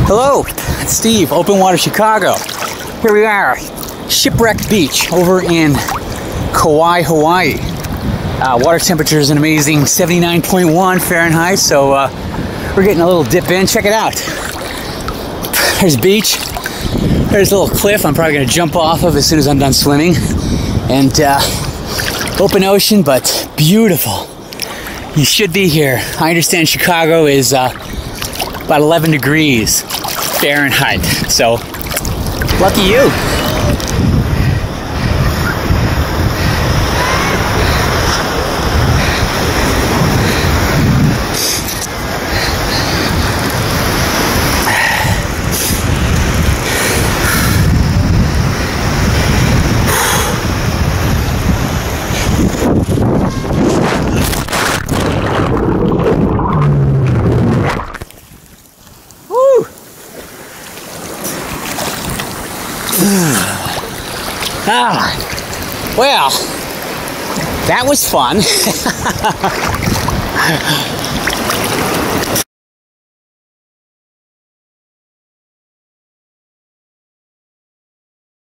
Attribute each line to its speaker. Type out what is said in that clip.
Speaker 1: Hello, it's Steve, Open Water Chicago. Here we are, Shipwreck Beach over in Kauai, Hawaii. Water temperature is an amazing 79.1 Fahrenheit, so we're getting a little dip in. Check it out. There's beach. There's a little cliff I'm probably going to jump off of as soon as I'm done swimming. And open ocean, but beautiful. You should be here. I understand Chicago is about 11 degrees Fahrenheit, so lucky you. Well, that was fun.